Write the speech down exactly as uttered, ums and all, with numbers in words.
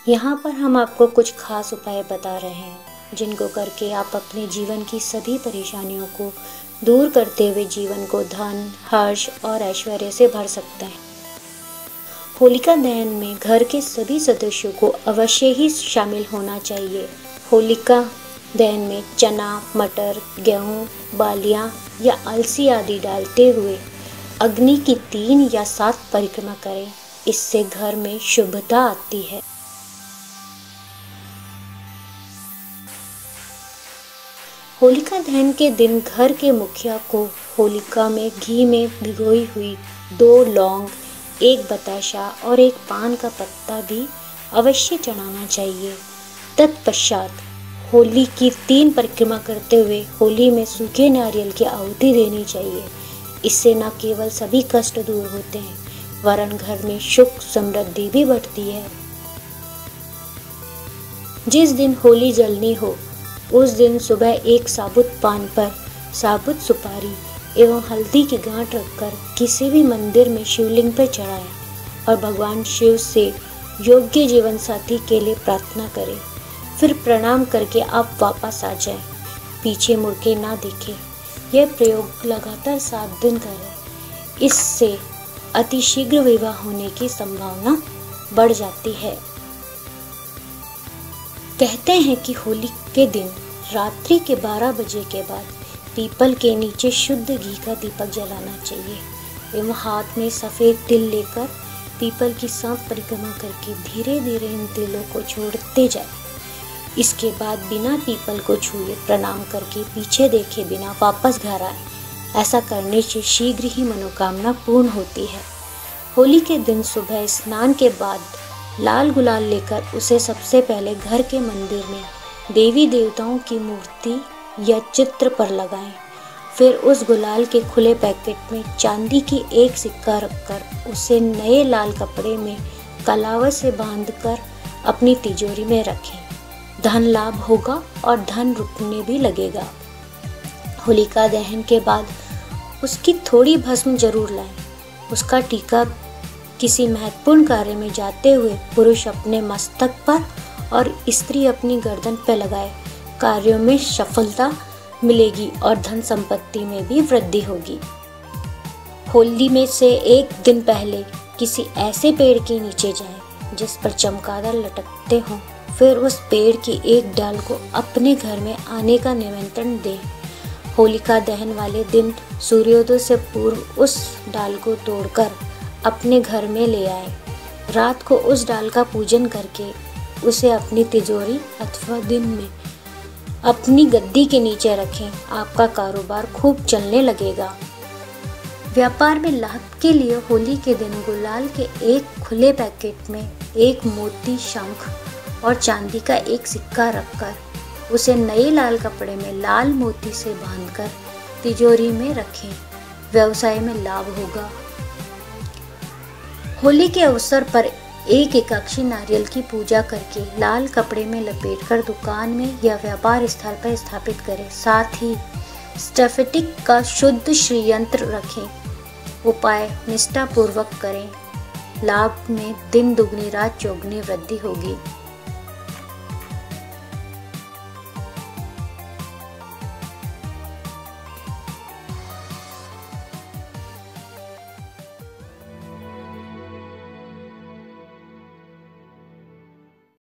यहाँ पर हम आपको कुछ खास उपाय बता रहे हैं जिनको करके आप अपने जीवन की सभी परेशानियों को दूर करते हुए जीवन को धन, हर्ष और ऐश्वर्य से भर सकते हैं। होलिका दहन में घर के सभी सदस्यों को अवश्य ही शामिल होना चाहिए। होलिका दहन में चना, मटर, गेहूं, बालियां या अलसी आदि डालते हुए अग्नि की तीन या सात परिक्रमा करें। इससे घर में शुभता आती है। होलिका दहन के दिन घर के मुखिया को होलिका में घी में भिगोई हुई दो लौंग, एक बताशा और एक पान का पत्ता भी अवश्य चढ़ाना चाहिए। तत्पश्चात होली की तीन परिक्रमा करते हुए होली में सूखे नारियल की आहुति देनी चाहिए। इससे न केवल सभी कष्ट दूर होते हैं वरन घर में सुख समृद्धि भी बढ़ती है। जिस दिन होली जलनी हो उस दिन सुबह एक साबुत पान पर साबुत सुपारी एवं हल्दी की गांठ रखकर किसी भी मंदिर में शिवलिंग पर चढ़ाएं और भगवान शिव से योग्य जीवन साथी के लिए प्रार्थना करें। फिर प्रणाम करके आप वापस आ जाएं, पीछे मुड़ के ना देखें। यह प्रयोग लगातार सात दिन करें। इससे अतिशीघ्र विवाह होने की संभावना बढ़ जाती है। कहते हैं कि होली के दिन रात्रि के बारह बजे के बाद पीपल के नीचे शुद्ध घी का दीपक जलाना चाहिए एवं हाथ में सफ़ेद तिल लेकर पीपल की सांप परिक्रमा करके धीरे धीरे इन तिलों को छोड़ते जाए। इसके बाद बिना पीपल को छुए प्रणाम करके पीछे देखे बिना वापस घर आए। ऐसा करने से शीघ्र ही मनोकामना पूर्ण होती है। होली के दिन सुबह स्नान के बाद लाल गुलाल लेकर उसे सबसे पहले घर के मंदिर में देवी देवताओं की मूर्ति या चित्र पर लगाएं। फिर उस गुलाल के खुले पैकेट में चांदी की एक सिक्का रखकर उसे नए लाल कपड़े में कलावत से बांधकर अपनी तिजोरी में रखें। धन लाभ होगा और धन रुकने भी लगेगा। होलिका दहन के बाद उसकी थोड़ी भस्म जरूर लाएं। उसका टीका किसी महत्वपूर्ण कार्य में जाते हुए पुरुष अपने मस्तक पर और स्त्री अपनी गर्दन पर लगाए। कार्यों में सफलता मिलेगी और धन संपत्ति में भी वृद्धि होगी। होली में से एक दिन पहले किसी ऐसे पेड़ के नीचे जाएं जिस पर चमगादड़ लटकते हों। फिर उस पेड़ की एक डाल को अपने घर में आने का निमंत्रण दें। होलिका दहन वाले दिन सूर्योदय से पूर्व उस डाल को तोड़कर अपने घर में ले आए। रात को उस डाल का पूजन करके उसे अपनी तिजोरी अथवा दिन में अपनी गद्दी के नीचे रखें। आपका कारोबार खूब चलने लगेगा। व्यापार में लाभ के लिए होली के दिन गुलाल के एक खुले पैकेट में एक मोती, शंख और चांदी का एक सिक्का रखकर उसे नए लाल कपड़े में लाल मोती से बांधकर तिजोरी में रखें। व्यवसाय में लाभ होगा। होली के अवसर पर एक एकाक्षी नारियल की पूजा करके लाल कपड़े में लपेटकर दुकान में या व्यापार स्थल पर स्थापित करें। साथ ही स्टैफिटिक का शुद्ध श्रीयंत्र रखें। उपाय निष्ठा पूर्वक करें। लाभ में दिन दुगनी रात चौगुनी वृद्धि होगी।